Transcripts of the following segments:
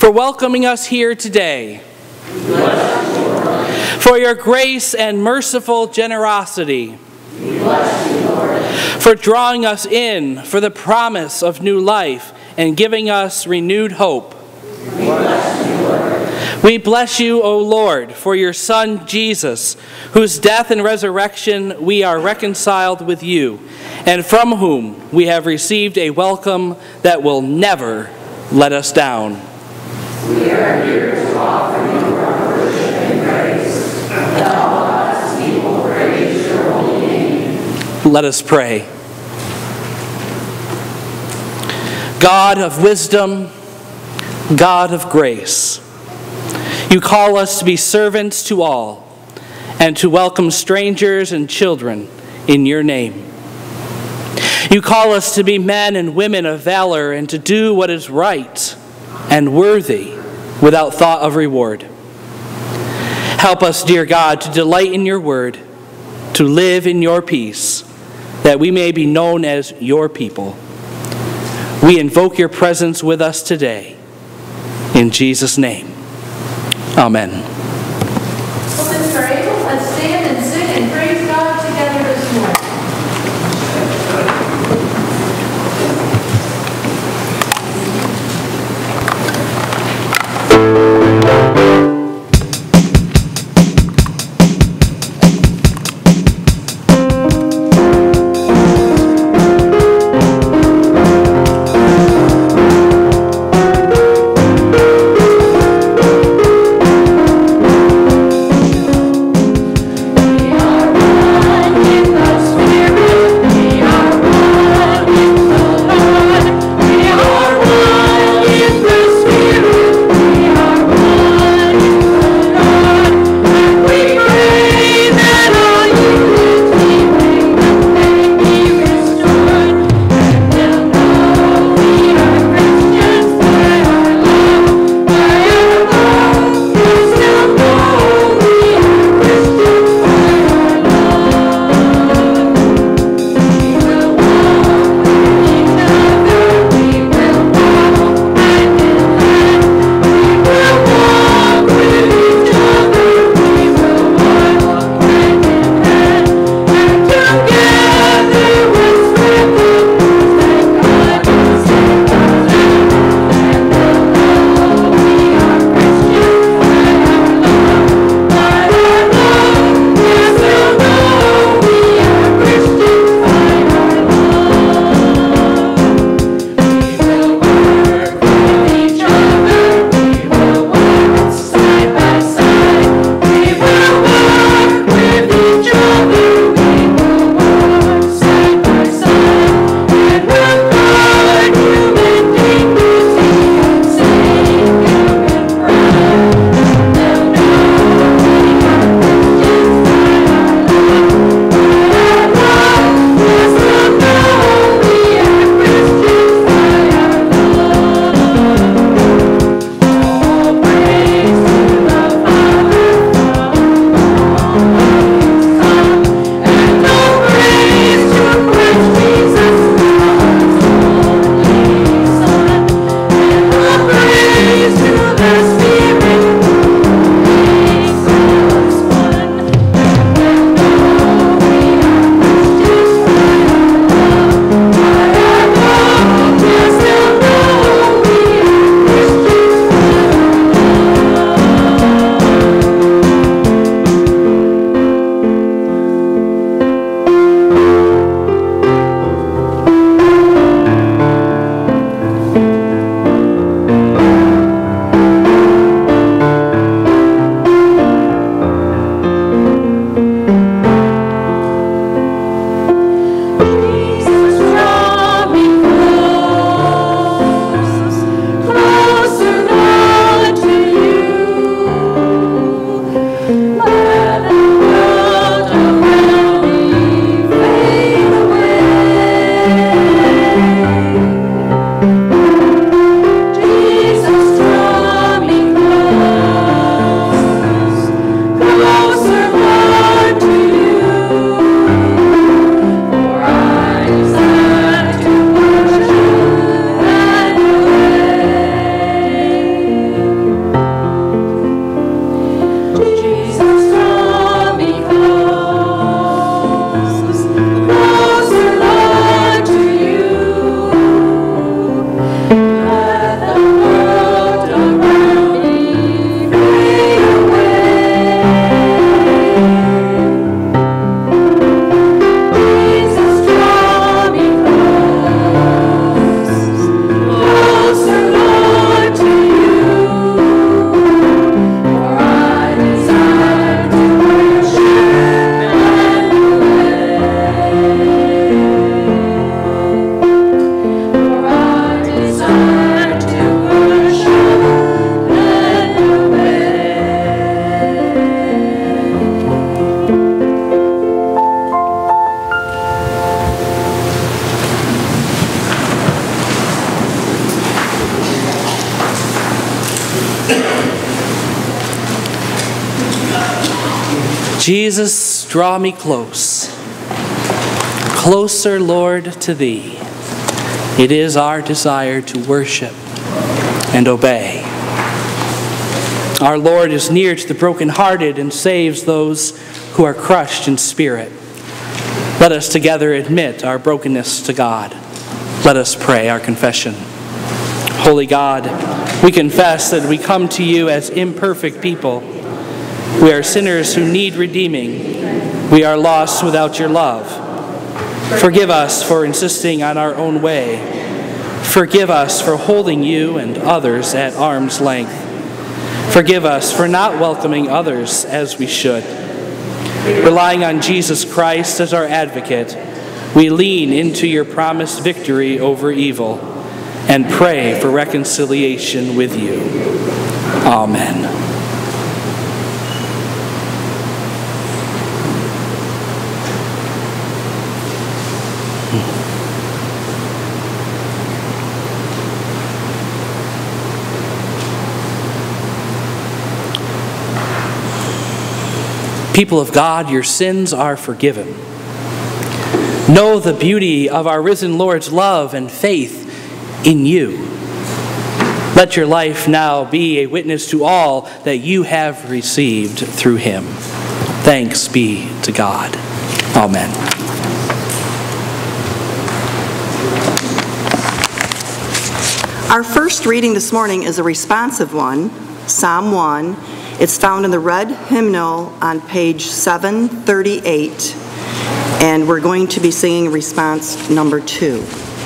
for welcoming us here today, for your grace and merciful generosity, for drawing us in for the promise of new life and giving us renewed hope. We bless you, O Lord, for your Son, Jesus, whose death and resurrection we are reconciled with you, and from whom we have received a welcome that will never let us down. We are here to offer you our worship and praise. That all God's people praise your holy name. Let us pray. God of wisdom, God of grace, you call us to be servants to all and to welcome strangers and children in your name. You call us to be men and women of valor and to do what is right and worthy without thought of reward. Help us, dear God, to delight in your word, to live in your peace, that we may be known as your people. We invoke your presence with us today. In Jesus' name, amen. Well, since we're able, let's stand and sing and praise God together this morning. Jesus, draw me close, closer, Lord, to Thee. It is our desire to worship and obey. Our Lord is near to the brokenhearted and saves those who are crushed in spirit. Let us together admit our brokenness to God. Let us pray our confession. Holy God, we confess that we come to you as imperfect people. We are sinners who need redeeming. We are lost without your love. Forgive us for insisting on our own way. Forgive us for holding you and others at arm's length. Forgive us for not welcoming others as we should. Relying on Jesus Christ as our advocate, we lean into your promised victory over evil and pray for reconciliation with you. Amen. People of God, your sins are forgiven. Know the beauty of our risen Lord's love and faith in you. Let your life now be a witness to all that you have received through him. Thanks be to God. Amen. Our first reading this morning is a responsive one, Psalm 1. It's found in the red hymnal on page 738, and we're going to be singing response number 2.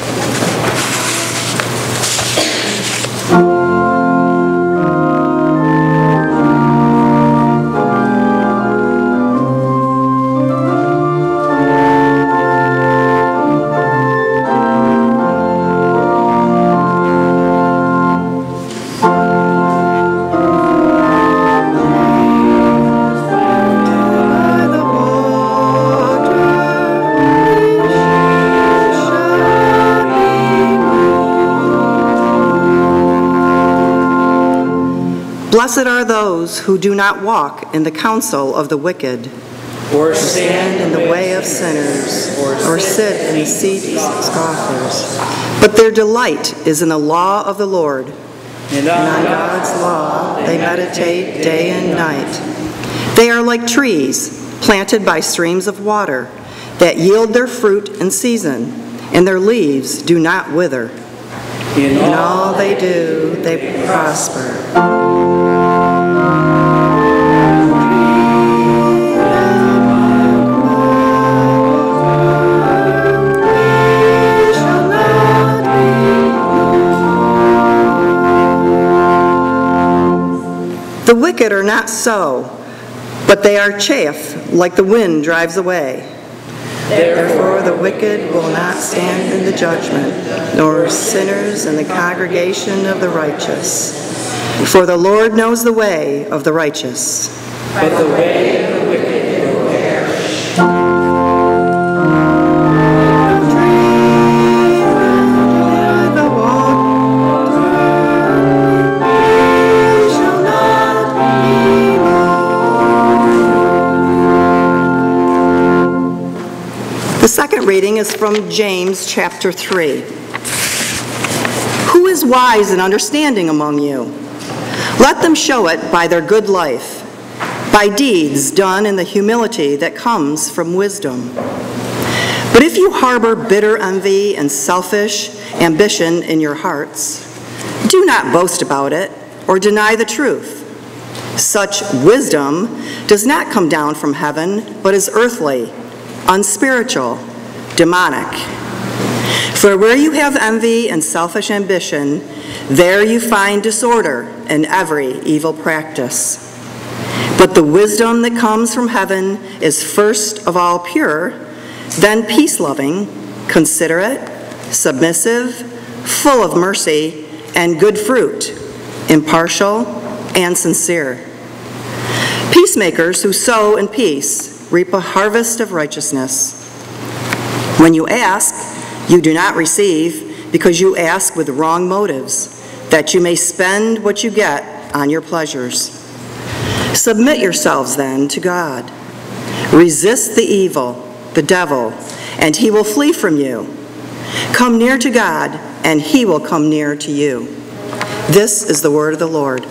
Blessed are those who do not walk in the counsel of the wicked, Or stand in the way of sinners, or sit in the seat of scoffers. But their delight is in the law of the Lord, and on God's law they meditate day and night. They are like trees planted by streams of water that yield their fruit in season, and their leaves do not wither. In all they do, they prosper. The wicked are not so, but they are chaff like the wind drives away. Therefore the wicked will not stand in the judgment, nor sinners in the congregation of the righteous. For the Lord knows the way of the righteous, but the way of the wicked will perish. The second reading is from James chapter 3. Who is wise and understanding among you? Let them show it by their good life, by deeds done in the humility that comes from wisdom. But if you harbor bitter envy and selfish ambition in your hearts, do not boast about it or deny the truth. Such wisdom does not come down from heaven, but is earthly, unspiritual, demonic. For where you have envy and selfish ambition, there you find disorder and every evil practice. But the wisdom that comes from heaven is first of all pure, then peace-loving, considerate, submissive, full of mercy and good fruit, impartial and sincere. Peacemakers who sow in peace reap a harvest of righteousness. When you ask, you do not receive, because you ask with wrong motives, that you may spend what you get on your pleasures. Submit yourselves then to God. Resist the evil, the devil, and he will flee from you. Come near to God, and he will come near to you. This is the word of the Lord.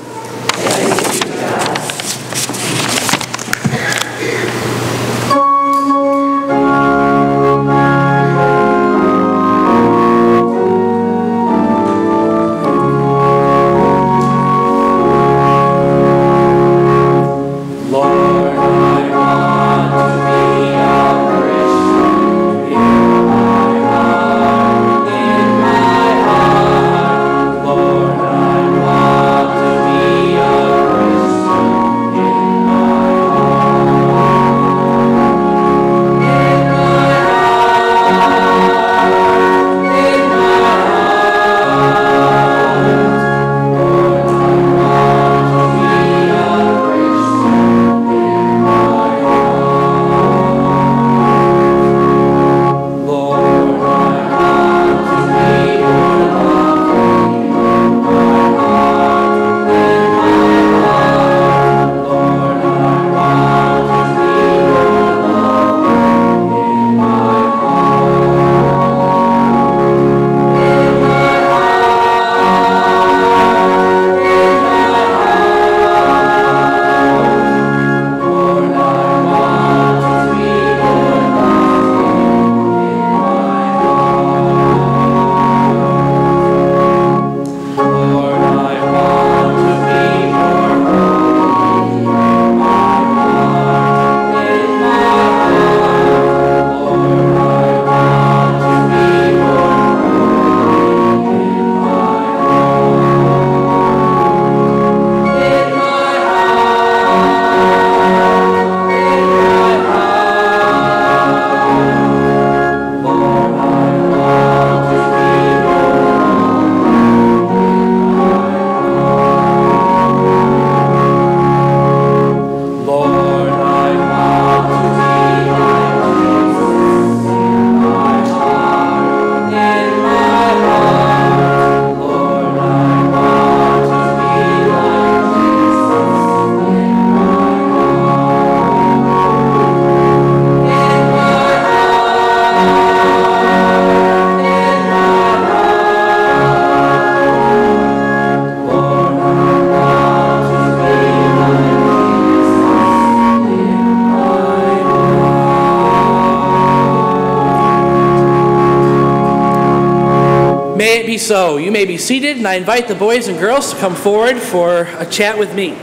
May it be so. You may be seated, and I invite the boys and girls to come forward for a chat with me.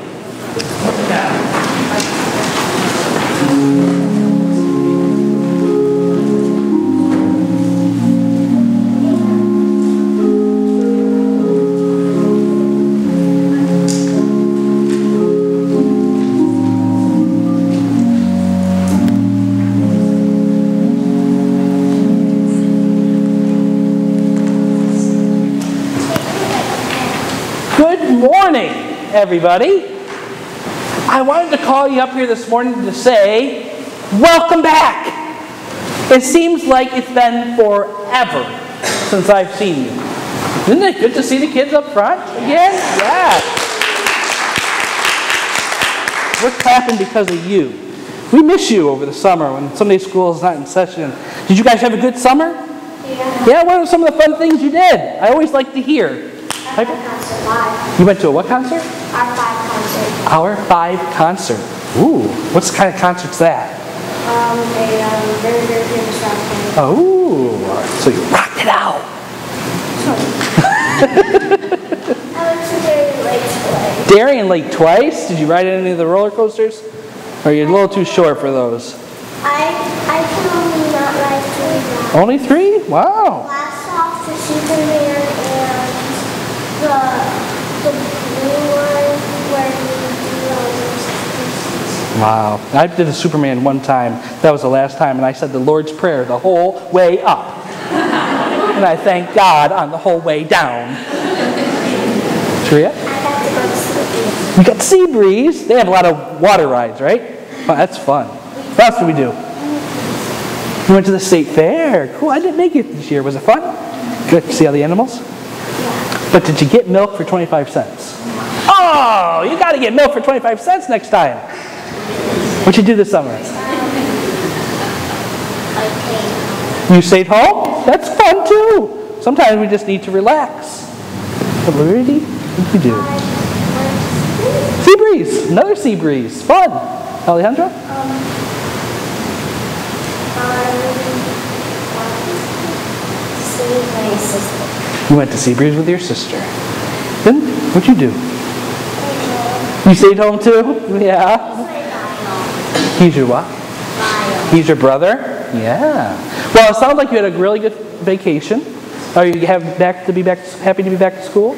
Good morning, everybody. I wanted to call you up here this morning to say, welcome back. It seems like it's been forever since I've seen you. Isn't it good to see the kids up front again? Yeah. We're clapping because of you. We miss you over the summer when Sunday school is not in session. Did you guys have a good summer? Yeah. Yeah, what are some of the fun things you did? I always like to hear. You went to a what concert? R5 concert. Our 5 concert. Ooh, what kind of concert's that? A very, very famous rock band. Oh, so you rocked it out. I went to Darien Lake twice. Darien Lake twice? Did you ride any of the roller coasters? Or are you a little too short for those? I can only not ride 3 now. Only 3? Wow. Blast off the Superman and the blue one where you do all those. Wow. I did a Superman one time. That was the last time, and I said the Lord's Prayer the whole way up. And I thanked God on the whole way down. Tria? I got to go to Sea Breeze. We got Sea Breeze. They have a lot of water rides, right? Oh, that's fun. What else did we do? We went to the state fair. Cool. I didn't make it this year. Was it fun? Good. See all the animals? Yeah. But did you get milk for 25 cents? Oh, you got to get milk for 25 cents next time. What'd you do this summer? You stayed home? That's fun too. Sometimes we just need to relax. What did you do? Sea breeze. Another sea breeze. Fun. Alejandra? My sister. You went to sea breeze with your sister. Then, what'd you do? You stayed home too? Yeah. He's your what? He's your brother? Yeah. Well, it sounds like you had a really good vacation. Are you happy to be back to school?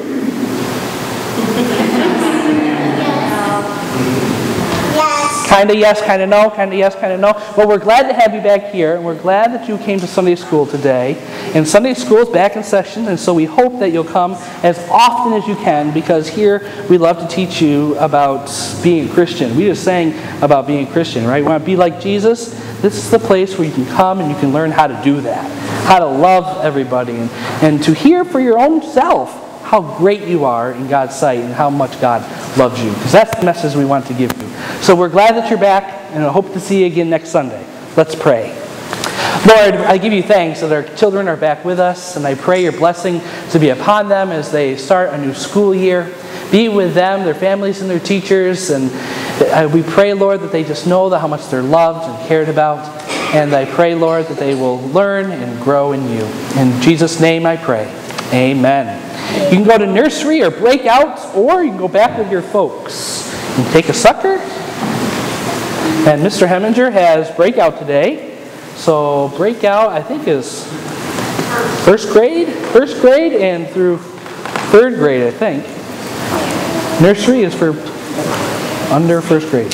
Kind of yes, kind of no, kind of yes, kind of no. Well, we're glad to have you back here, and we're glad that you came to Sunday school today. And Sunday school is back in session, and so we hope that you'll come as often as you can, because here we love to teach you about being a Christian. We just sang about being a Christian, right? We want to be like Jesus. This is the place where you can come and you can learn how to do that, how to love everybody, and to hear for your own self how great you are in God's sight and how much God loves you. Because that's the message we want to give you. So we're glad that you're back, and I hope to see you again next Sunday. Let's pray. Lord, I give you thanks that our children are back with us, and I pray your blessing to be upon them as they start a new school year. Be with them, their families, and their teachers. And we pray, Lord, that they just know how much they're loved and cared about. And I pray, Lord, that they will learn and grow in you. In Jesus' name I pray. Amen. You can go to nursery or breakout, or you can go back with your folks and take a sucker. And Mr. Heminger has breakout today. So breakout, I think, is first grade and through third grade, I think. Nursery is for under first grade.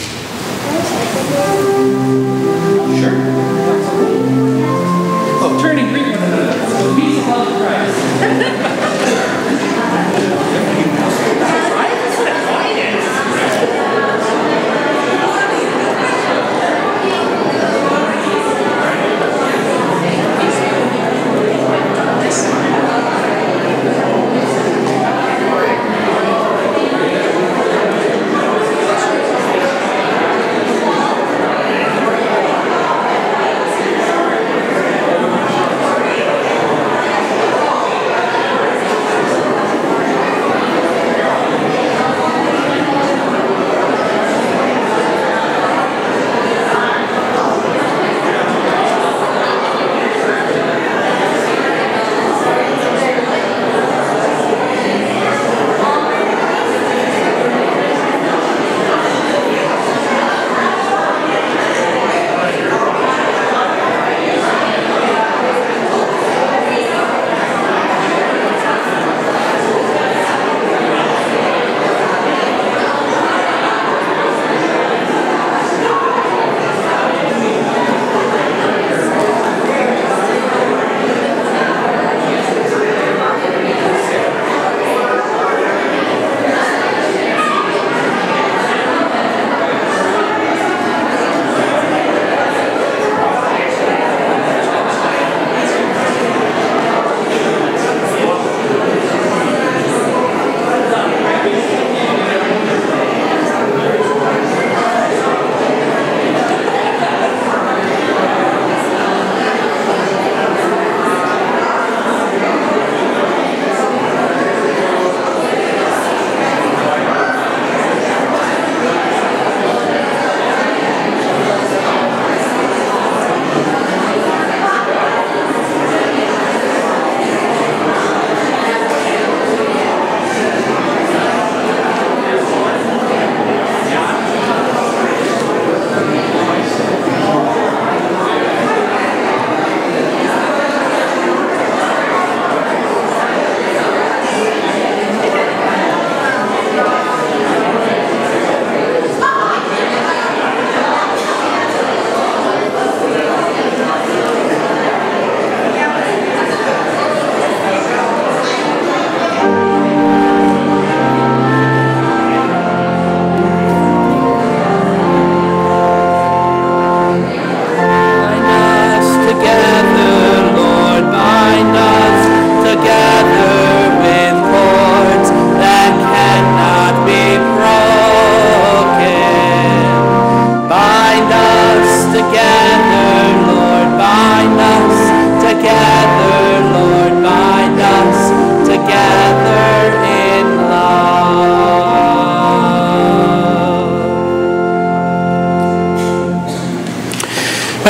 Sure. Oh, turning Greek. Peace and love of Christ.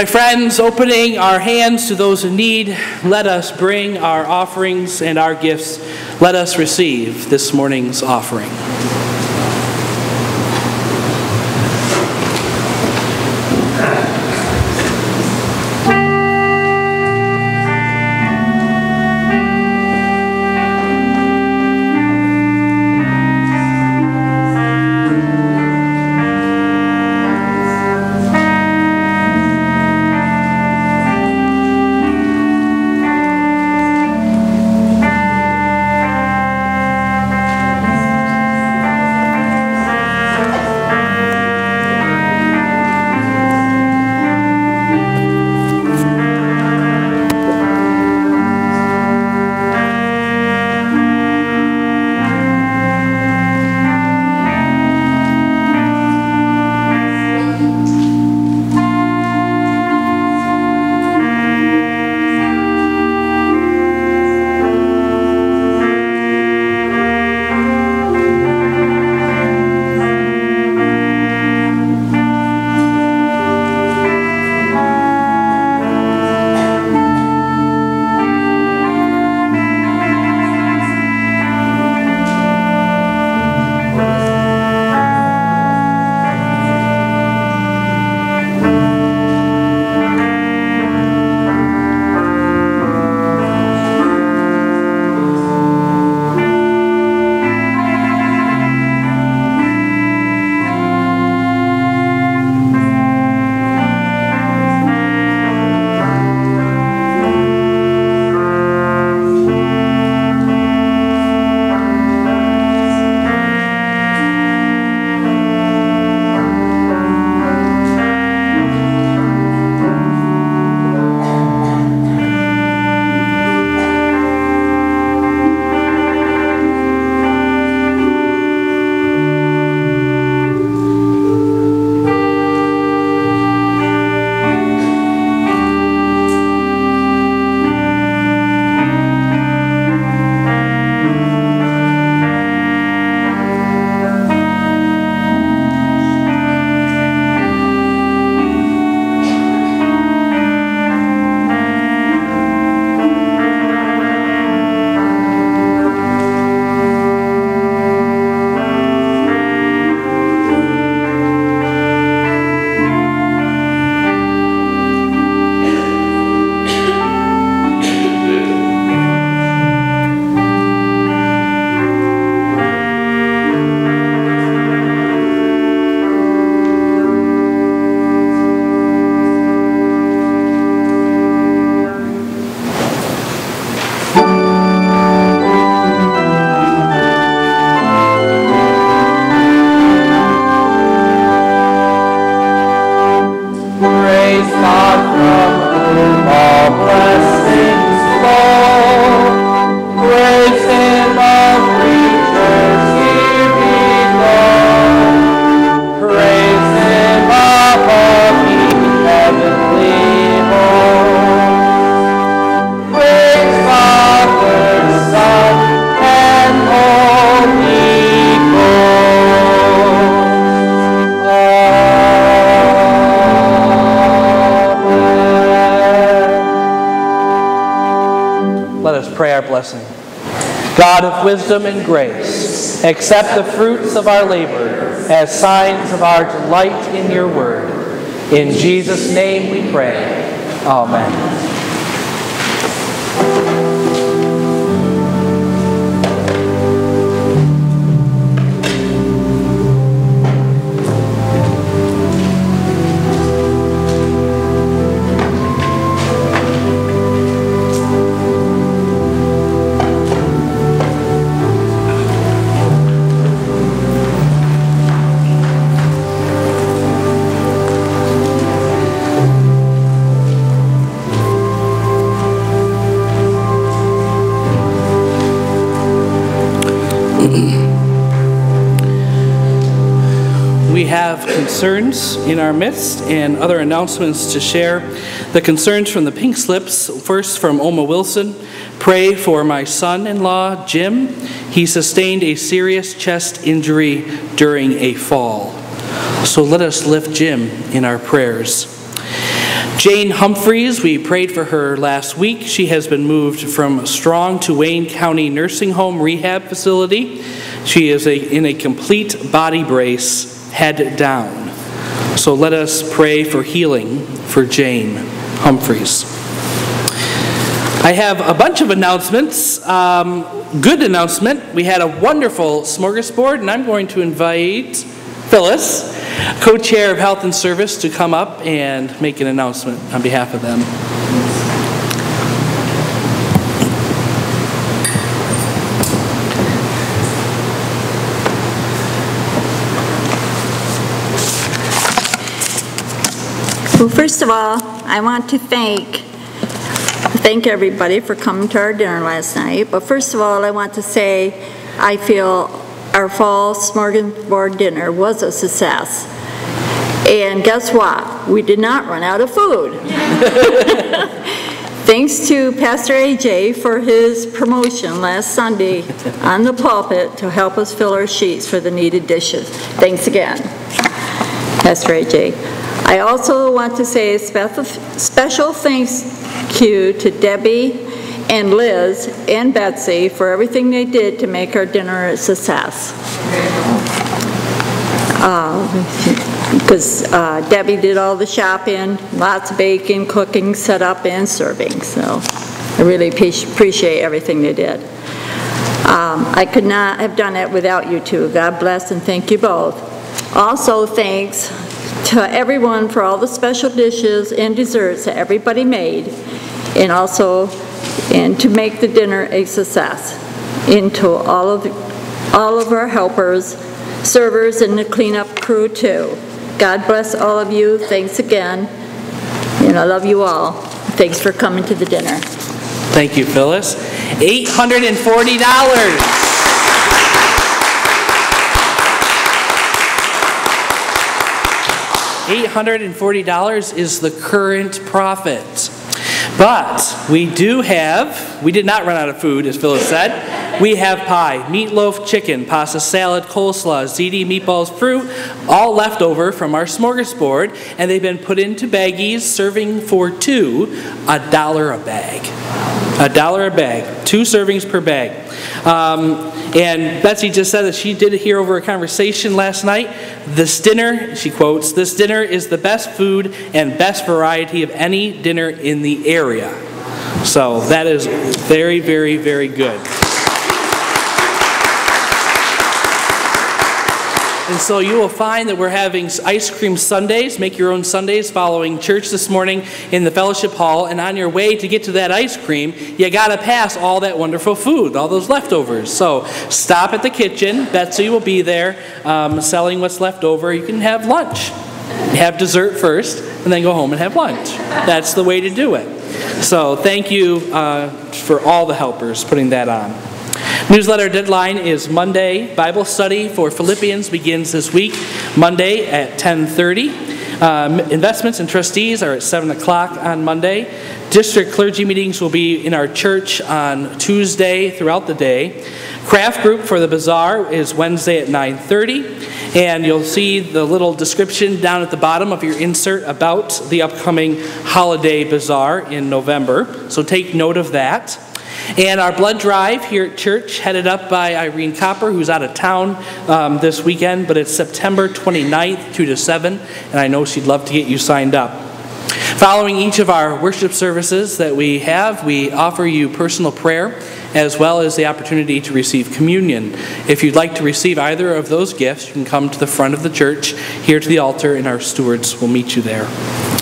friends, opening our hands to those in need, let us bring our offerings and our gifts. Let us receive this morning's offering. Blessing. God of wisdom and grace, accept the fruits of our labor as signs of our delight in your word. In Jesus' name we pray. Amen. We have concerns in our midst and other announcements to share. The concerns from the pink slips, first from Oma Wilson. Pray for my son-in-law, Jim. He sustained a serious chest injury during a fall. So let us lift Jim in our prayers. Jane Humphreys, we prayed for her last week. She has been moved from Strong to Wayne County Nursing Home Rehab Facility. She is in a complete body brace, head down. So let us pray for healing for Jane Humphreys. I have a bunch of announcements. Good announcement. We had a wonderful smorgasbord, and I'm going to invite Phyllis, co-chair of Health and Service, to come up and make an announcement on behalf of them. Well, first of all, I want to thank everybody for coming to our dinner last night. But first of all, I want to say I feel our fall smorgasbord dinner was a success. And guess what? We did not run out of food. Thanks to Pastor AJ for his promotion last Sunday on the pulpit to help us fill our sheets for the needed dishes. Thanks again, Pastor AJ. I also want to say a special thanks you to Debbie and Liz and Betsy for everything they did to make our dinner a success. Because Debbie did all the shopping, lots of baking, cooking, setup, and serving. So I really appreciate everything they did. I could not have done it without you two. God bless and thank you both. Also, thanks to everyone for all the special dishes and desserts that everybody made, and to make the dinner a success. And to all of our helpers, servers, and the cleanup crew too. God bless all of you. Thanks again, and I love you all. Thanks for coming to the dinner. Thank you, Phyllis. $840. $840 is the current profit. But we did not run out of food, as Phyllis said. We have pie, meatloaf, chicken, pasta salad, coleslaw, ziti, meatballs, fruit, all left over from our smorgasbord, and they've been put into baggies, serving for two, $1 a bag. $1 a bag, 2 servings per bag. And Betsy just said that she did hear over a conversation last night. This dinner, she quotes, "This dinner is the best food and best variety of any dinner in the area." So that is very, very, very good. And so you will find that we're having ice cream sundaes. Make your own sundaes following church this morning in the fellowship hall. And on your way to get to that ice cream, you got to pass all that wonderful food, all those leftovers. So stop at the kitchen. Betsy will be there selling what's left over. You can have lunch. Have dessert first, and then go home and have lunch. That's the way to do it. So thank you for all the helpers putting that on. Newsletter deadline is Monday. Bible study for Philippians begins this week, Monday at 10:30. Investments and trustees are at 7 o'clock on Monday. District clergy meetings will be in our church on Tuesday throughout the day. Craft group for the bazaar is Wednesday at 9:30. And you'll see the little description down at the bottom of your insert about the upcoming holiday bazaar in November. So take note of that. And our blood drive here at church, headed up by Irene Copper, who's out of town this weekend, but it's September 29th, 2 to 7, and I know she'd love to get you signed up. Following each of our worship services that we have, we offer you personal prayer, as well as the opportunity to receive communion. If you'd like to receive either of those gifts, you can come to the front of the church, here to the altar, and our stewards will meet you there.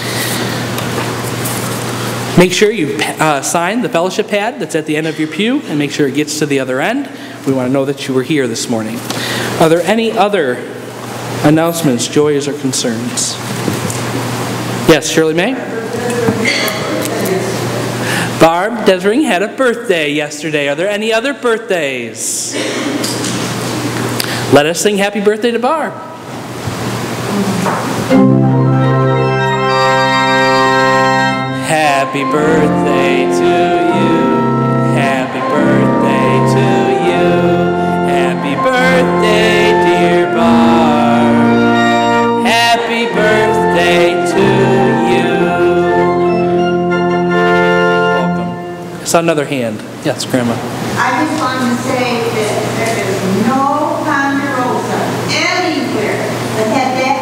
Make sure you sign the fellowship pad that's at the end of your pew, and make sure it gets to the other end. We want to know that you were here this morning. Are there any other announcements, joys, or concerns? Yes, Shirley May? Barb Desring had a birthday yesterday. Are there any other birthdays? Let us sing happy birthday to Barb. Happy birthday to you. Happy birthday to you. Happy birthday, dear Barb. Happy birthday to you. saw another hand. Yes, Grandma. I just want to say that there is no Ponderosa anywhere that had that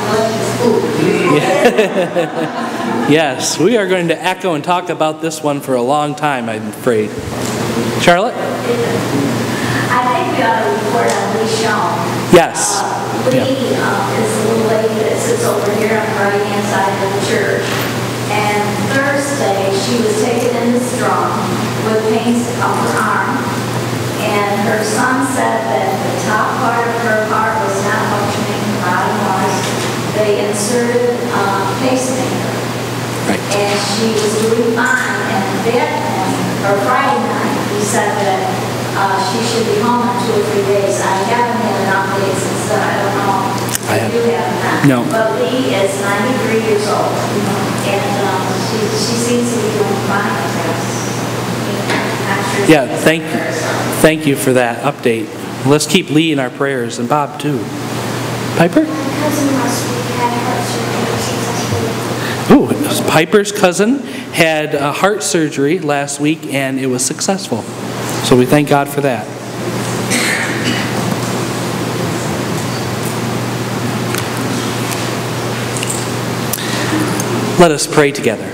much delicious food. Yes, we are going to echo and talk about this one for a long time, I'm afraid. Charlotte? I think we ought to report on Lee Shaw. Yes. Lee is a little lady that sits over here on the right-hand side of the church. And Thursday, she was taken into strong with pains of her arm. And her son said that the top part of her heart was not functioning, the bottom was. They inserted a pacemaker. Right. And she was doing fine. And at that point, or Friday night, he said that she should be home in 2 or 3 days. I haven't had an update since then. I don't know if you have not. No. But Lee is 93 years old. And she seems to be doing fine, I guess. Yeah, thank you for that update. Let's keep Lee in our prayers, and Bob too. Piper? My cousin last week had heart surgery successfully. Ooh, Piper's cousin had heart surgery last week, and it was successful. So we thank God for that. Let us pray together.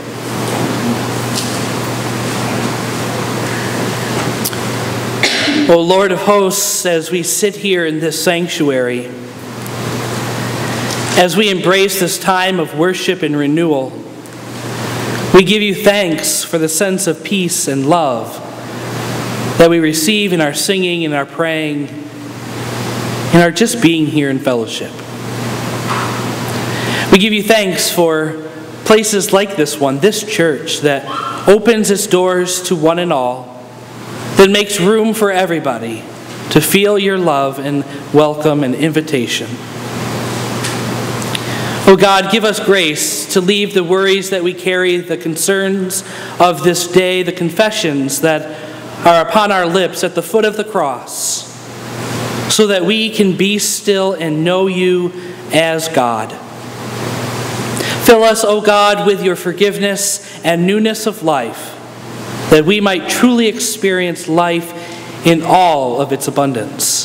O Lord of hosts, as we sit here in this sanctuary, as we embrace this time of worship and renewal, we give you thanks for the sense of peace and love that we receive in our singing and our praying and our just being here in fellowship. We give you thanks for places like this one, this church that opens its doors to one and all, that makes room for everybody to feel your love and welcome and invitation. Oh God, give us grace to leave the worries that we carry, the concerns of this day, the confessions that are upon our lips at the foot of the cross, so that we can be still and know you as God. Fill us, O God, with your forgiveness and newness of life, that we might truly experience life in all of its abundance.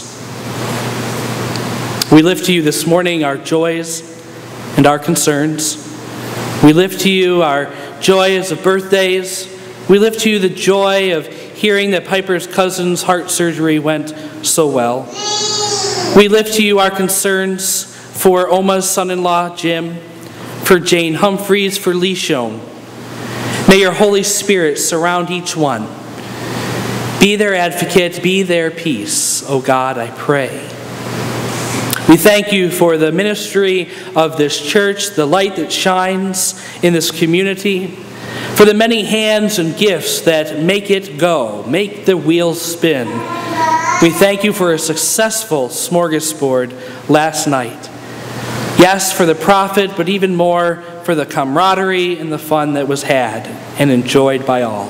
We lift to you this morning our joys and our concerns. We lift to you our joys of birthdays. We lift to you the joy of hearing that Piper's cousin's heart surgery went so well. We lift to you our concerns for Oma's son-in-law, Jim, for Jane Humphreys, for Lee Schoen. May your Holy Spirit surround each one. Be their advocate, be their peace, O God, I pray. We thank you for the ministry of this church, the light that shines in this community, for the many hands and gifts that make it go, make the wheels spin. We thank you for a successful smorgasbord last night. Yes, for the profit, but even more for the camaraderie and the fun that was had and enjoyed by all.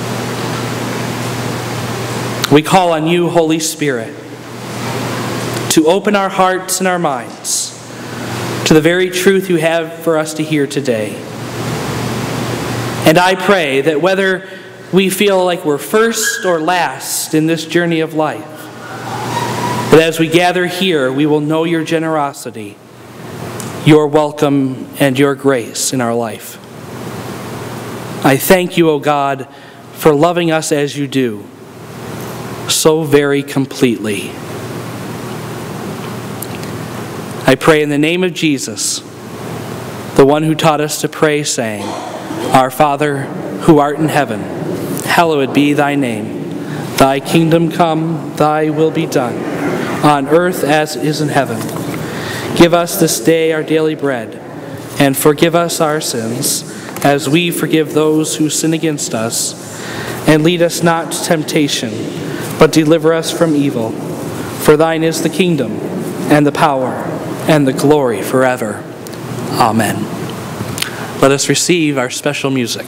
We call on you, Holy Spirit, to open our hearts and our minds to the very truth you have for us to hear today. And I pray that whether we feel like we're first or last in this journey of life, that as we gather here, we will know your generosity, your welcome, and your grace in our life. I thank you, O God, for loving us as you do, so very completely. I pray in the name of Jesus, the one who taught us to pray, saying, Our Father, who art in heaven, hallowed be thy name. Thy kingdom come, thy will be done, on earth as it is in heaven. Give us this day our daily bread, and forgive us our sins, as we forgive those who sin against us. And lead us not to temptation, but deliver us from evil. For thine is the kingdom, and the power, and the glory forever. Amen. Let us receive our special music.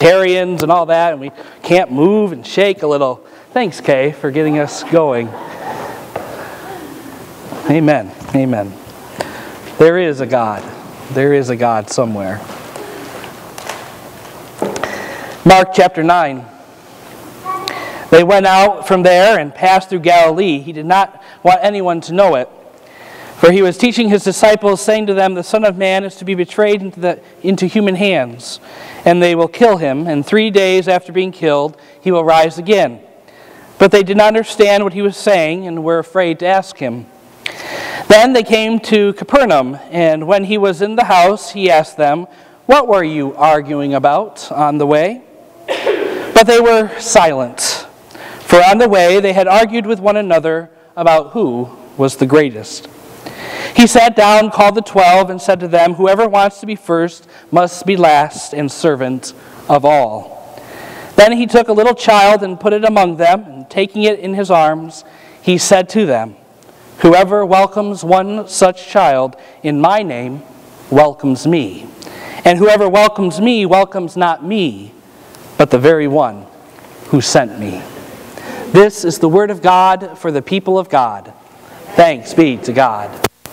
vegetarians and all that, and we can't move and shake a little. Thanks, Kay, for getting us going. Amen. Amen. There is a God. There is a God somewhere. Mark chapter 9. They went out from there and passed through Galilee. He did not want anyone to know it. For he was teaching his disciples, saying to them, the Son of Man is to be betrayed into human hands, and they will kill him, and 3 days after being killed, he will rise again. But they did not understand what he was saying, and were afraid to ask him. Then they came to Capernaum, and when he was in the house, he asked them, what were you arguing about on the way? But they were silent, for on the way they had argued with one another about who was the greatest. He sat down, called the 12, and said to them, whoever wants to be first must be last and servant of all. Then he took a little child and put it among them, and taking it in his arms, he said to them, whoever welcomes one such child in my name welcomes me. And whoever welcomes me welcomes not me, but the very one who sent me. This is the word of God for the people of God. Thanks be to God.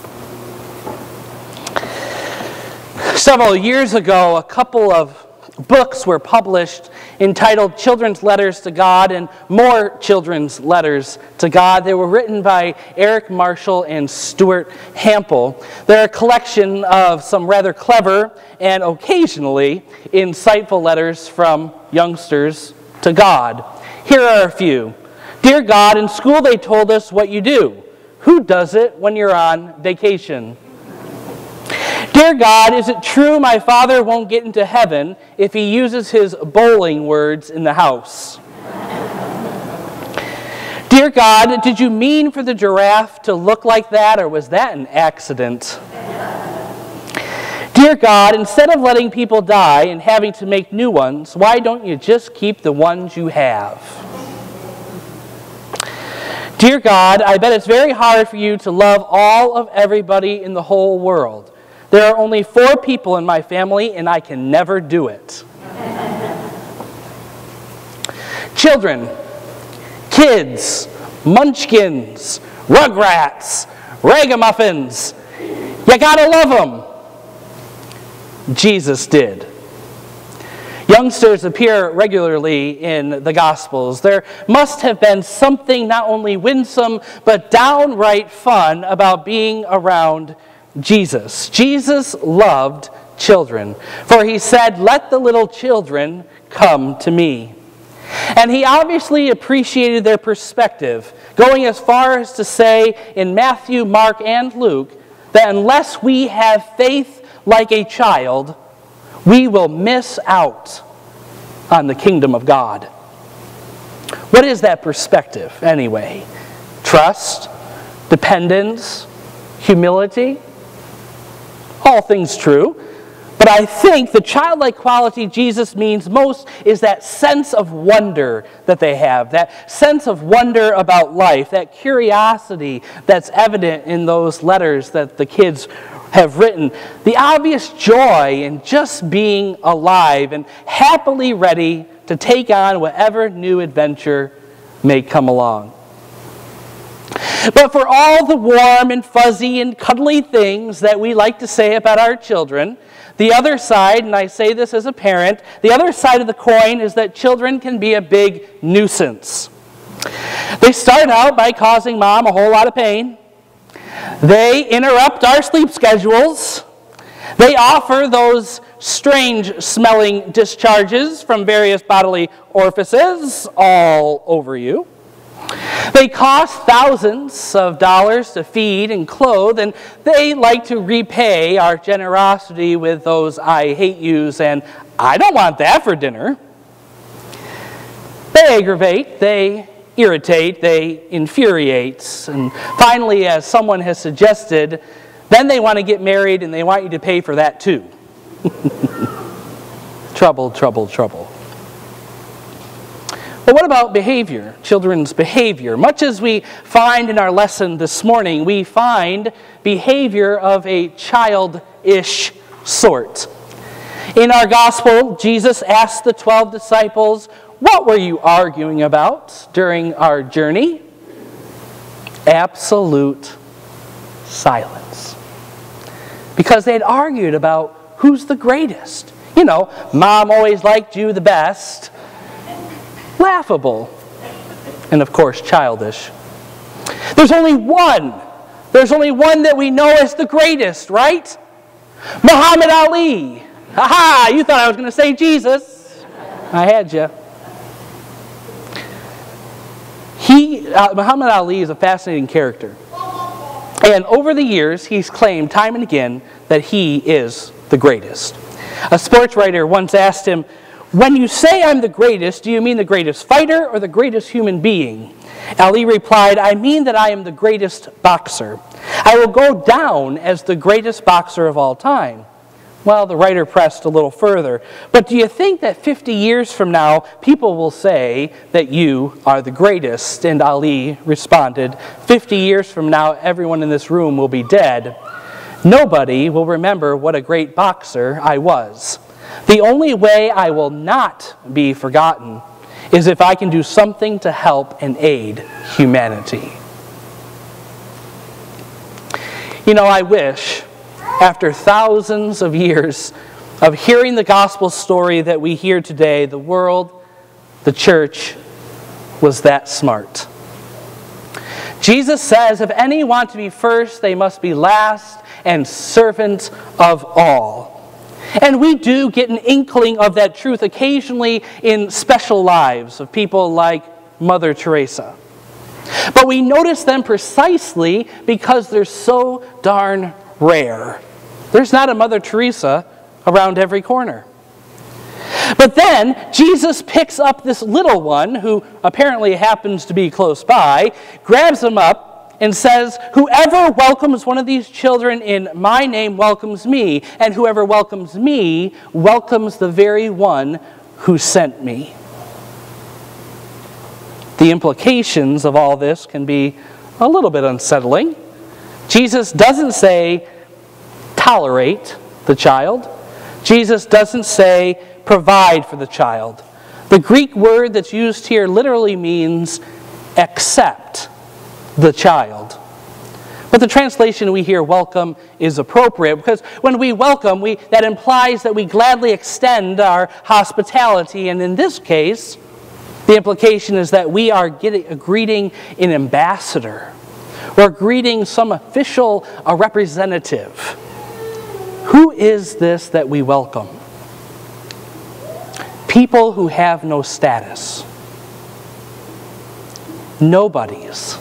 Several years ago, a couple of books were published entitled Children's Letters to God and More Children's Letters to God. They were written by Eric Marshall and Stuart Hampel. They're a collection of some rather clever and occasionally insightful letters from youngsters to God. Here are a few. Dear God, in school they told us what you do. Who does it when you're on vacation? Dear God, is it true my father won't get into heaven if he uses his bowling words in the house? Dear God, did you mean for the giraffe to look like that, or was that an accident? Dear God, instead of letting people die and having to make new ones, why don't you just keep the ones you have? Dear God, I bet it's very hard for you to love all of everybody in the whole world. There are only 4 people in my family, and I can never do it. Children, kids, munchkins, rugrats, ragamuffins, you gotta love them. Jesus did. Youngsters appear regularly in the Gospels. There must have been something not only winsome, but downright fun about being around Jesus. Jesus loved children, for he said, let the little children come to me. And he obviously appreciated their perspective, going as far as to say in Matthew, Mark, and Luke that unless we have faith like a child, we will miss out on the kingdom of God. What is that perspective anyway? Trust, dependence, humility? All things true. But I think the childlike quality Jesus means most is that sense of wonder that they have, that sense of wonder about life, that curiosity that's evident in those letters that the kids have written, the obvious joy in just being alive and happily ready to take on whatever new adventure may come along. But for all the warm and fuzzy and cuddly things that we like to say about our children, the other side, and I say this as a parent, the other side of the coin is that children can be a big nuisance. They start out by causing mom a whole lot of pain. They interrupt our sleep schedules. They offer those strange-smelling discharges from various bodily orifices all over you. They cost thousands of dollars to feed and clothe, and they like to repay our generosity with those I hate yous and I don't want that for dinner. They aggravate, they irritate, they infuriate, and finally, as someone has suggested, then they want to get married and they want you to pay for that too. Trouble, trouble, trouble. But what about behavior, children's behavior? Much as we find in our lesson this morning, we find behavior of a childish sort. In our gospel, Jesus asked the 12 disciples, "What were you arguing about during our journey?" Absolute silence. Because they had argued about who's the greatest. You know, Mom always liked you the best. Laughable. And of course, childish. There's only one. There's only one that we know as the greatest, right? Muhammad Ali. Ha-ha! You thought I was going to say Jesus. I had you. Muhammad Ali is a fascinating character. And over the years, he's claimed time and again that he is the greatest. A sports writer once asked him, "When you say I'm the greatest, do you mean the greatest fighter or the greatest human being?" Ali replied, "I mean that I am the greatest boxer. I will go down as the greatest boxer of all time." Well, the writer pressed a little further. "But do you think that 50 years from now, people will say that you are the greatest?" And Ali responded, 50 years from now, everyone in this room will be dead. Nobody will remember what a great boxer I was. The only way I will not be forgotten is if I can do something to help and aid humanity." You know, I wish, after thousands of years of hearing the gospel story that we hear today, the world, the church, was that smart. Jesus says, if any want to be first, they must be last and servant of all. And we do get an inkling of that truth occasionally in special lives of people like Mother Teresa. But we notice them precisely because they're so darn rare. There's not a Mother Teresa around every corner. But then Jesus picks up this little one who apparently happens to be close by, grabs him up, and says, "Whoever welcomes one of these children in my name welcomes me, and whoever welcomes me welcomes the very one who sent me." The implications of all this can be a little bit unsettling. Jesus doesn't say, tolerate the child. Jesus doesn't say, provide for the child. The Greek word that's used here literally means accept the child. But the translation we hear, welcome, is appropriate because when we welcome, that implies that we gladly extend our hospitality. And in this case, the implication is that we are greeting an ambassador. We're greeting some official, a representative. Who is this that we welcome? People who have no status. Nobodies.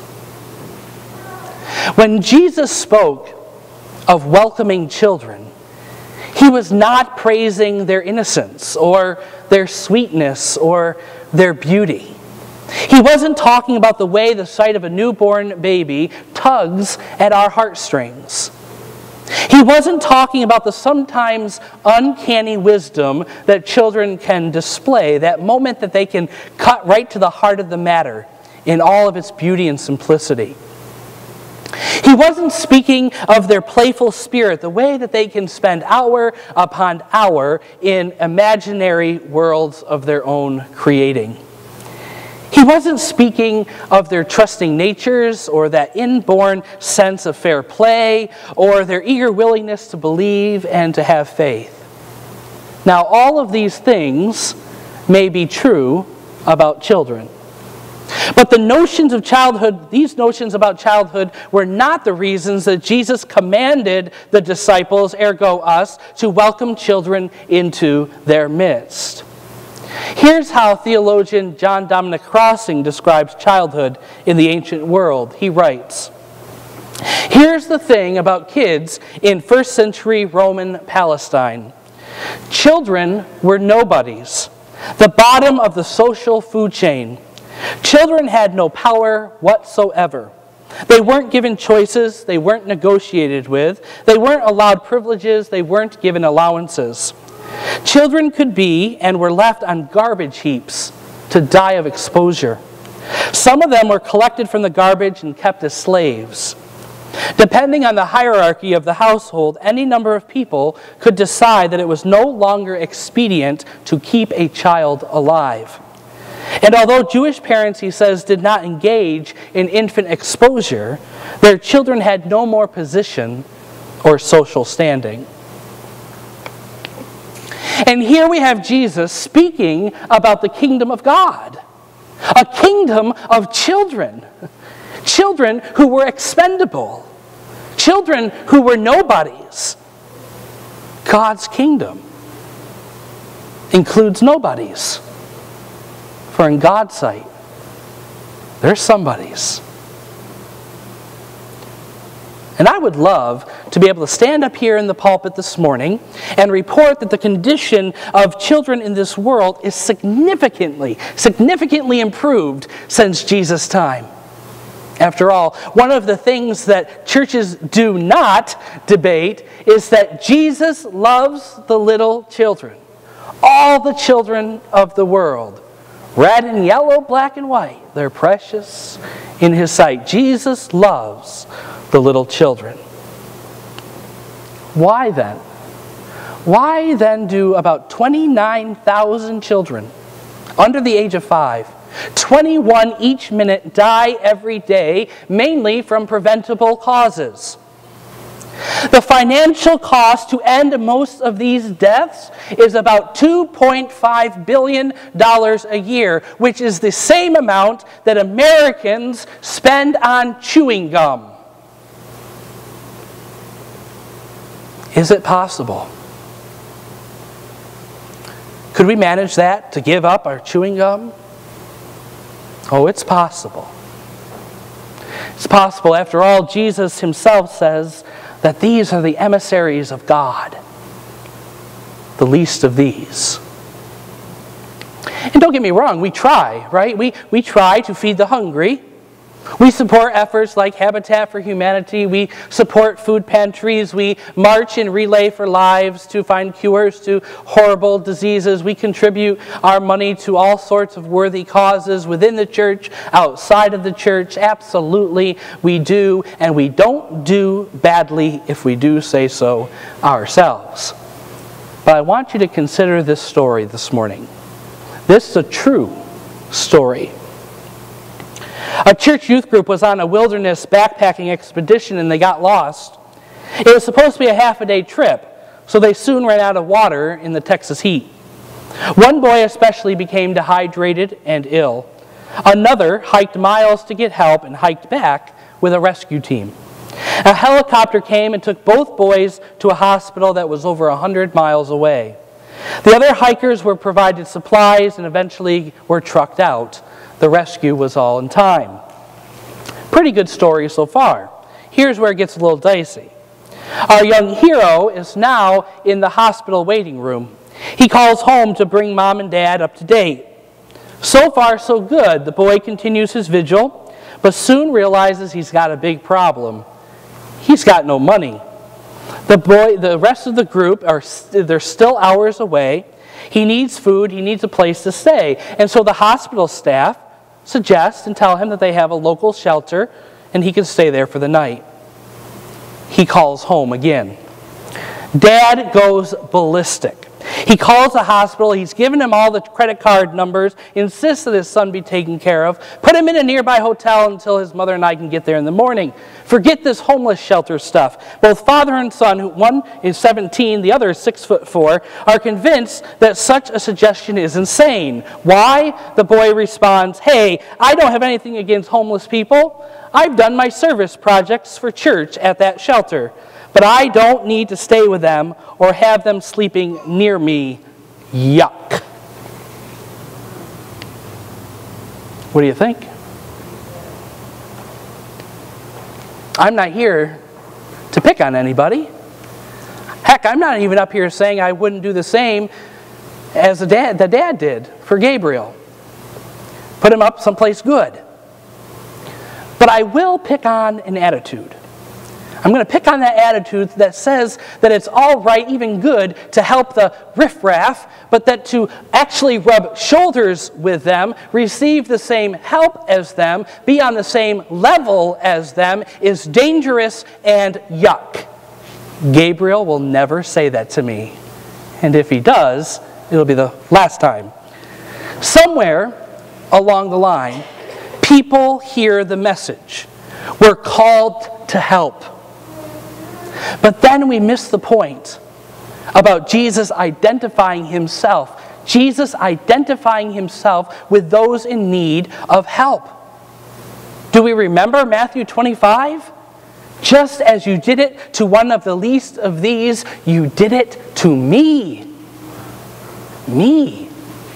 When Jesus spoke of welcoming children, he was not praising their innocence or their sweetness or their beauty. He wasn't talking about the way the sight of a newborn baby tugs at our heartstrings. He wasn't talking about the sometimes uncanny wisdom that children can display, that moment that they can cut right to the heart of the matter in all of its beauty and simplicity. He wasn't speaking of their playful spirit, the way that they can spend hour upon hour in imaginary worlds of their own creating. He wasn't speaking of their trusting natures or that inborn sense of fair play or their eager willingness to believe and to have faith. Now, all of these things may be true about children. But the notions of childhood, these notions about childhood, were not the reasons that Jesus commanded the disciples, ergo us, to welcome children into their midst. Here's how theologian John Dominic Crossing describes childhood in the ancient world. He writes, "Here's the thing about kids in first century Roman Palestine. Children were nobodies, the bottom of the social food chain. Children had no power whatsoever. They weren't given choices, they weren't negotiated with, they weren't allowed privileges, they weren't given allowances. Children could be and were left on garbage heaps to die of exposure. Some of them were collected from the garbage and kept as slaves. Depending on the hierarchy of the household, any number of people could decide that it was no longer expedient to keep a child alive. And although Jewish parents, he says, did not engage in infant exposure, their children had no more position or social standing. And here we have Jesus speaking about the kingdom of God, a kingdom of children, children who were expendable, children who were nobodies. God's kingdom includes nobodies. For in God's sight, they're somebodies. And I would love to be able to stand up here in the pulpit this morning and report that the condition of children in this world is significantly improved since Jesus' time. After all, one of the things that churches do not debate is that Jesus loves the little children, all the children of the world. Red and yellow, black and white, they're precious in His sight. Jesus loves the little children. Why then? Why then do about 29,000 children under the age of 5, 21 each minute, die every day, mainly from preventable causes? The financial cost to end most of these deaths is about $2.5 billion a year, which is the same amount that Americans spend on chewing gum. Is it possible? Could we manage that, to give up our chewing gum? Oh, it's possible. It's possible. After all, Jesus Himself says that these are the emissaries of God, the least of these. And don't get me wrong, we try, right? We try to feed the hungry. We support efforts like Habitat for Humanity. We support food pantries. We march in Relay for Lives to find cures to horrible diseases. We contribute our money to all sorts of worthy causes within the church, outside of the church. Absolutely, we do. And we don't do badly if we do say so ourselves. But I want you to consider this story this morning. This is a true story. A church youth group was on a wilderness backpacking expedition and they got lost. It was supposed to be a half-a-day trip, so they soon ran out of water in the Texas heat. One boy especially became dehydrated and ill. Another hiked miles to get help and hiked back with a rescue team. A helicopter came and took both boys to a hospital that was over 100 miles away. The other hikers were provided supplies and eventually were trucked out. The rescue was all in time. Pretty good story so far. Here's where it gets a little dicey. Our young hero is now in the hospital waiting room. He calls home to bring Mom and Dad up to date. So far, so good. The boy continues his vigil, but soon realizes he's got a big problem. He's got no money. The rest of the group, they're still hours away. He needs food. He needs a place to stay. And so the hospital staff suggest and tell him that they have a local shelter and he can stay there for the night. He calls home again. Dad goes ballistic. He calls the hospital, he's given him all the credit card numbers, insists that his son be taken care of, put him in a nearby hotel until his mother and I can get there in the morning. Forget this homeless shelter stuff. Both father and son, one is 17, the other is 6'4", are convinced that such a suggestion is insane. Why? The boy responds, "Hey, I don't have anything against homeless people. I've done my service projects for church at that shelter. But I don't need to stay with them or have them sleeping near me. Yuck." What do you think? I'm not here to pick on anybody. Heck, I'm not even up here saying I wouldn't do the same as the dad did for Gabriel. Put him up someplace good. But I will pick on an attitude. I'm going to pick on that attitude that says that it's all right, even good, to help the riffraff, but that to actually rub shoulders with them, receive the same help as them, be on the same level as them, is dangerous and yuck. Gabriel will never say that to me. And if he does, it'll be the last time. Somewhere along the line, people hear the message. We're called to help. But then we miss the point about Jesus identifying himself. Jesus identifying himself with those in need of help. Do we remember Matthew 25? Just as you did it to one of the least of these, you did it to me. Me.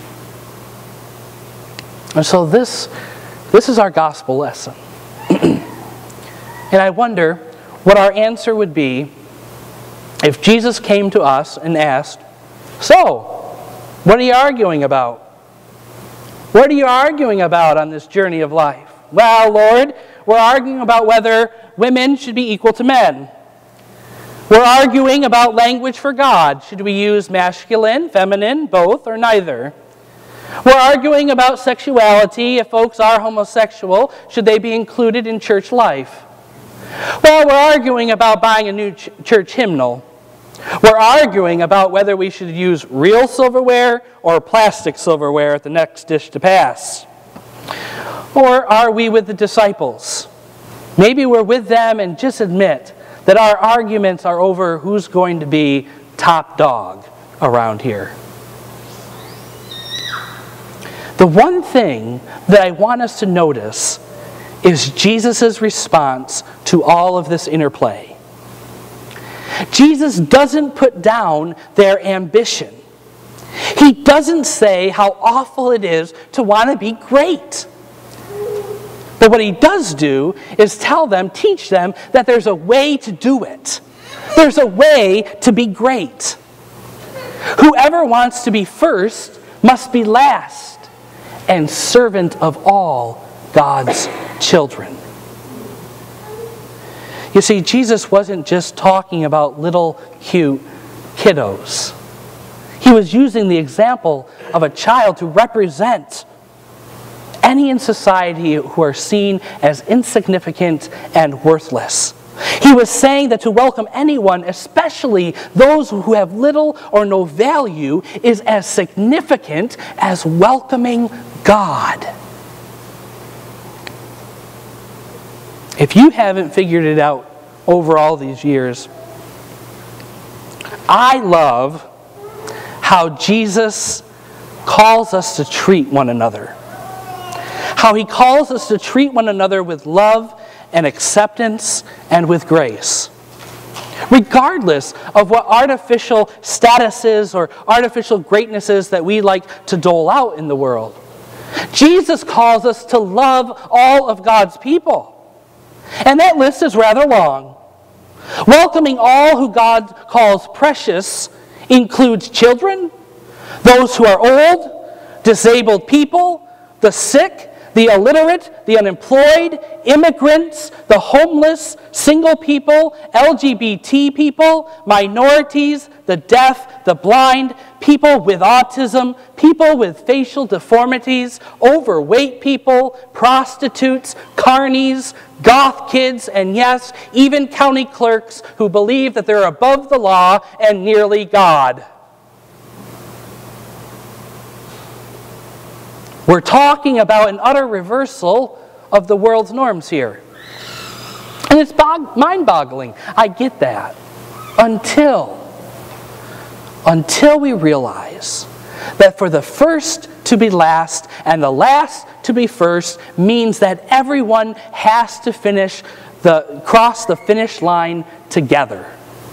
And so this is our gospel lesson. And I wonder what our answer would be if Jesus came to us and asked, "So, what are you arguing about? What are you arguing about on this journey of life?" "Well, Lord, we're arguing about whether women should be equal to men. We're arguing about language for God. Should we use masculine, feminine, both, or neither? We're arguing about sexuality. If folks are homosexual, should they be included in church life? Well, we're arguing about buying a new church hymnal. We're arguing about whether we should use real silverware or plastic silverware at the next dish to pass. Or are we with the disciples? Maybe we're with them and just admit that our arguments are over who's going to be top dog around here." The one thing that I want us to notice is Jesus' response to all of this interplay. Jesus doesn't put down their ambition. He doesn't say how awful it is to want to be great. But what he does do is tell them, teach them, that there's a way to do it. There's a way to be great. Whoever wants to be first must be last, and servant of all God's children. You see, Jesus wasn't just talking about little cute kiddos. He was using the example of a child to represent any in society who are seen as insignificant and worthless. He was saying that to welcome anyone, especially those who have little or no value, is as significant as welcoming God. If you haven't figured it out over all these years, I love how Jesus calls us to treat one another. How he calls us to treat one another with love and acceptance and with grace. Regardless of what artificial statuses or artificial greatnesses that we like to dole out in the world. Jesus calls us to love all of God's people. And that list is rather long. Welcoming all who God calls precious includes children, those who are old, disabled people, the sick, the illiterate, the unemployed, immigrants, the homeless, single people, LGBT people, minorities, the deaf, the blind, people with autism, people with facial deformities, overweight people, prostitutes, carnies, goth kids, and yes, even county clerks who believe that they're above the law and nearly God. We're talking about an utter reversal of the world's norms here. And it's mind-boggling. I get that. Until we realize that for the first to be last and the last to be first means that everyone has to cross the finish line together.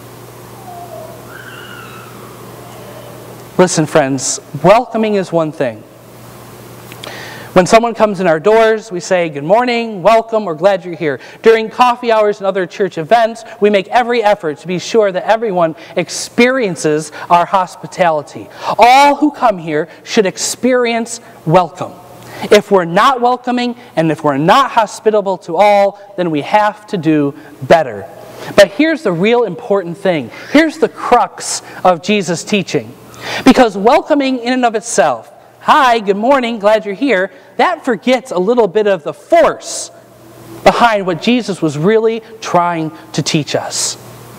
Listen, friends, welcoming is one thing. When someone comes in our doors, we say, "Good morning, welcome, we're glad you're here." During coffee hours and other church events, we make every effort to be sure that everyone experiences our hospitality. All who come here should experience welcome. If we're not welcoming and if we're not hospitable to all, then we have to do better. But here's the real important thing. Here's the crux of Jesus' teaching. Because welcoming in and of itself, hi, good morning, glad you're here, that forgets a little bit of the force behind what Jesus was really trying to teach us.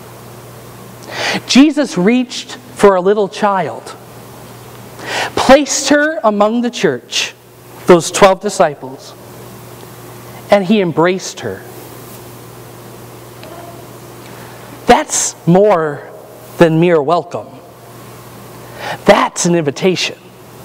Jesus reached for a little child, placed her among the church, those 12 disciples, and he embraced her. That's more than mere welcome. That's an invitation.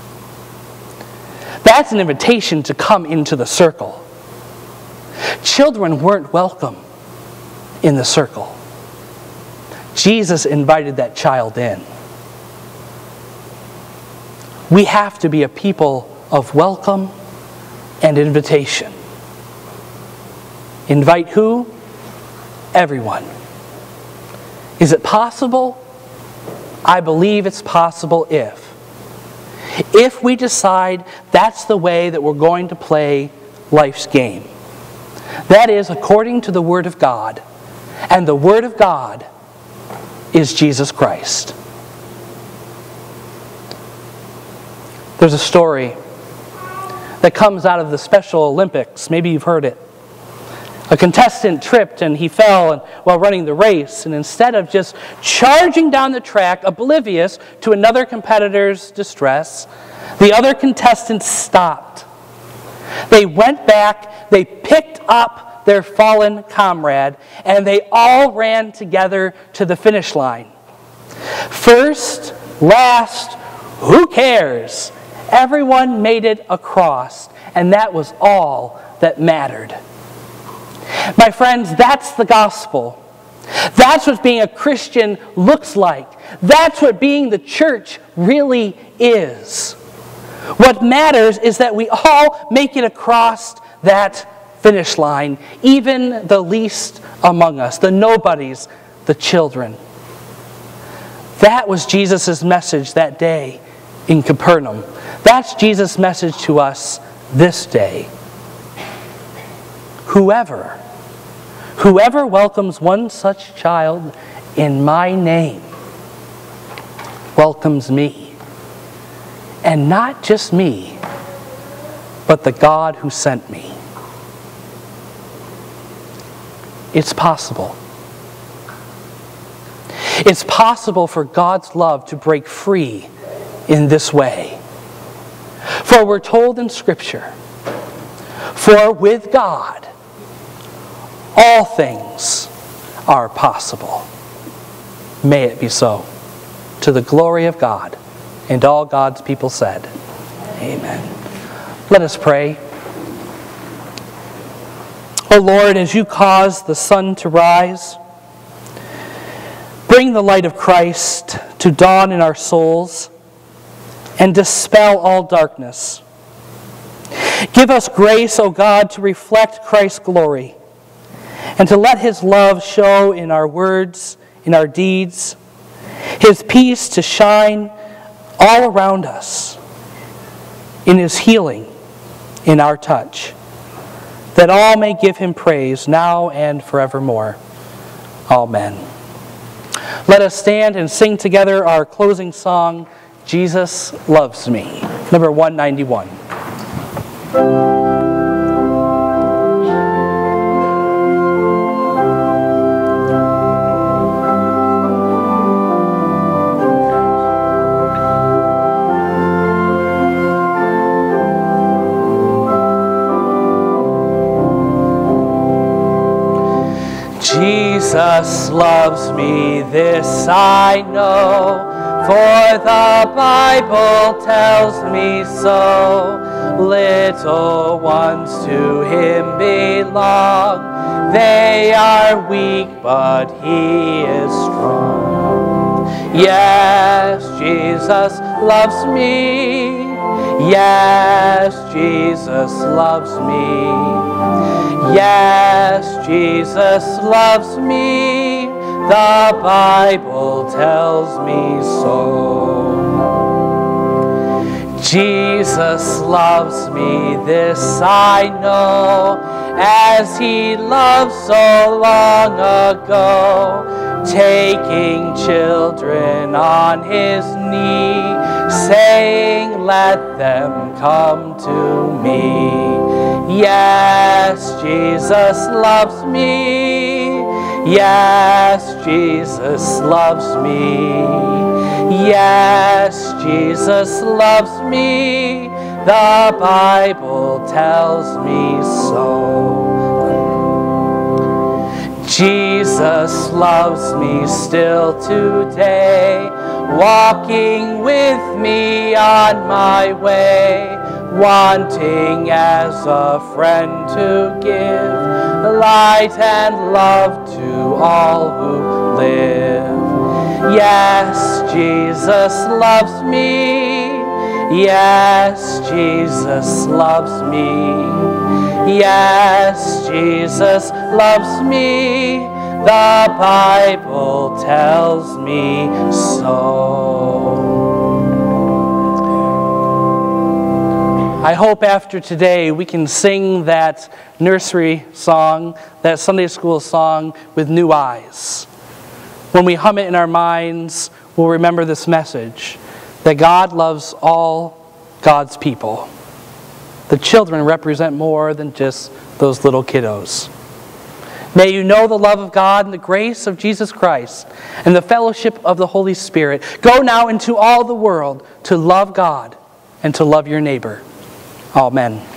That's an invitation to come into the circle. Children weren't welcome in the circle. Jesus invited that child in. We have to be a people of welcome and invitation. Invite who? Everyone. Is it possible? I believe it's possible if we decide that's the way that we're going to play life's game. That is according to the Word of God. And the Word of God is Jesus Christ. There's a story that comes out of the Special Olympics. Maybe you've heard it. A contestant tripped and he fell while running the race. And instead of just charging down the track, oblivious to another competitor's distress, the other contestants stopped. They went back, they picked up their fallen comrade, and they all ran together to the finish line. First, last, who cares? Everyone made it across, and that was all that mattered. My friends, that's the gospel. That's what being a Christian looks like. That's what being the church really is. What matters is that we all make it across that finish line, even the least among us, the nobodies, the children. That was Jesus' message that day in Capernaum. That's Jesus' message to us this day. Whoever welcomes one such child in my name welcomes me. And not just me, but the God who sent me. It's possible. It's possible for God's love to break free in this way. For we're told in Scripture, for with God, all things are possible. May it be so, to the glory of God. And all God's people said, amen. Let us pray. O Lord, as you cause the sun to rise, bring the light of Christ to dawn in our souls and dispel all darkness. Give us grace, O God, to reflect Christ's glory and to let his love show in our words, in our deeds, his peace to shine all around us, in his healing, in our touch, that all may give him praise now and forevermore. Amen. Let us stand and sing together our closing song, Jesus Loves Me, number 191. Jesus loves me, this I know, for the Bible tells me so. Little ones to him belong. They are weak, but he is strong. Yes, Jesus loves me. Yes, Jesus loves me. Yes, Jesus loves me, the Bible tells me so. Jesus loves me, this I know, as he loved so long ago, taking children on his knee, saying, let them come to me. Yes, Jesus loves me. Yes, Jesus loves me. Yes, Jesus loves me. The Bible tells me so. Jesus loves me still today, walking with me on my way, wanting as a friend to give light and love to all who live. Yes, Jesus loves me. Yes, Jesus loves me. Yes, Jesus loves me. The Bible tells me so. I hope after today we can sing that nursery song, that Sunday school song with new eyes. When we hum it in our minds, we'll remember this message, that God loves all God's people. The children represent more than just those little kiddos. May you know the love of God and the grace of Jesus Christ and the fellowship of the Holy Spirit. Go now into all the world to love God and to love your neighbor. Amen.